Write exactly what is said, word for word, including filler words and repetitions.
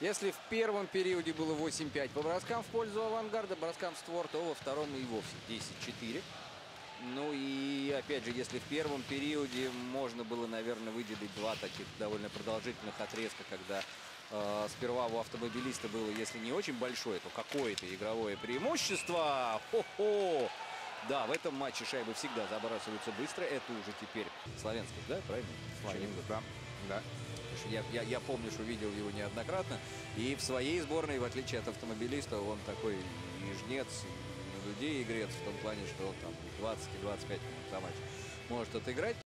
Если в первом периоде было восемь пять по броскам в пользу «Авангарда», броскам в створ, то во втором и вовсе десять четыре. Ну и, опять же, если в первом периоде можно было, наверное, выделить два таких довольно продолжительных отрезка, когда э, сперва у автомобилиста было, если не очень большое, то какое-то игровое преимущество. Хо-хо! Да, в этом матче шайбы всегда забрасываются быстро. Это уже теперь Славянский, да, правильно? Славянский, да. да. Я, я, я помню, что видел его неоднократно. И в своей сборной, в отличие от автомобилиста, он такой и жнец, и на людей игрец, в том плане, что он там двадцать-двадцать пять минут за матч может отыграть.